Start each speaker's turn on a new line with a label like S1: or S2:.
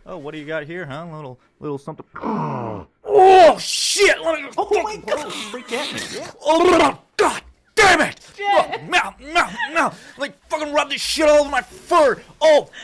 S1: Oh, what do you got here, huh? Little something. Oh shit! Let me.
S2: Oh my God! Free catnip. Yeah.
S1: Oh God damn it! Oh, like fucking rub this shit all over my fur. Oh.